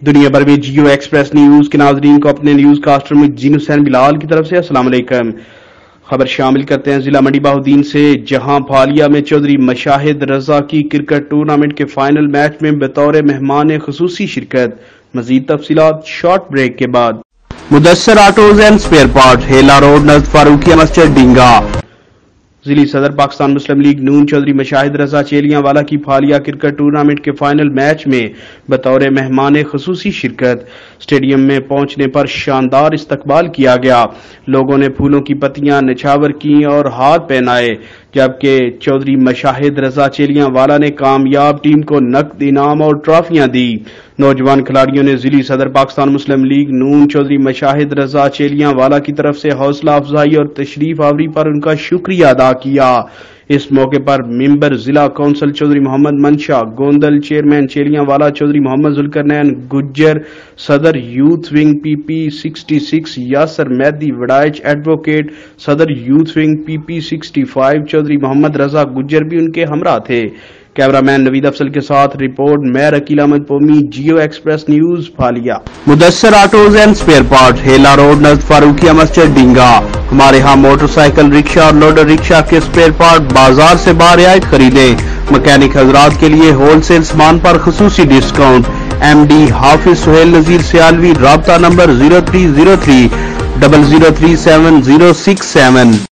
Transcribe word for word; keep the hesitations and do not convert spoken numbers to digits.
دنیا بھر میں جیو ایکسپریس نیوز کے ناظرین کو اپنے نیوز کاسٹر میں جین حسین بلال کی طرف سے السلام علیکم۔ خبر شامل کرتے ہیں ضلع منڈی بہاؤالدین سے، جہاں بھالیا میں چودھری مشاہد رضا کی کرکٹ ٹورنامنٹ کے فائنل میچ میں بطور مہمان خصوصی شرکت۔ مزید تفصیلات شارٹ بریک کے بعد۔ Mudassar autos and spare part, Hela road نزد فاروقیہ مسجد ڈینگا۔ ضلعی صدر پاکستان مسلم لیگ نون چودھری مشاہد رضا چیلیاں والا کی بھالیا کرکٹ ٹورنامنٹ کے فائنل میچ میں بطور مہمان خصوصی شرکت۔ اسٹیڈیم میں پہنچنے پر شاندار استقبال کیا گیا، لوگوں نے پھولوں کی پتیاں نچھاور کیں اور ہاتھ پہنائے، جبکہ چودھری مشاہد رضا چیلیاں والا نے کامیاب ٹیم کو نقد انعام اور ٹرافیاں دی۔ نوجوان کھلاڑیوں نے ضلعی صدر پاکستان مسلم لیگ نون چودھری مشاہد رضا چیلیاں والا کی طرف سے حوصلہ افزائی اور تشریف آوری پر ان کا شکریہ ادا کیا۔ اس موقع پر ممبر ضلع کونسل چودھری محمد منشا گوندل، چیئرمین چیلیاں والا چودھری محمد ذوالقرنین گجر، صدر youth wing P P sixty six Yasir Mehdi Waraich, advocate صدر youth wing P P sixty five Chaudhry Muhammad Raza Gujjar بھی ان کے ہمراہ تھے۔ کیمرامین نوید افضل کے ساتھ report Mir Aqeel Ahmed Pomi, Geo Express News Bhalia. Mudassar autos and spare part, Hela road نزد فاروقیہ مسجد ڈینگا۔ ہمارے ہاں موٹر سائیکل، رکشہ اور لوڈر رکشہ کے سپیئر پارٹ بازار سے برعایت خریدیں۔ مکینک حضرات کے لیے ہول سیل سامان پر خصوصی ڈسکاؤنٹ۔ ایم ڈی حافظ سہیل نذیر سیالوی، رابطہ number zero three zero three double zero three seven zero six seven.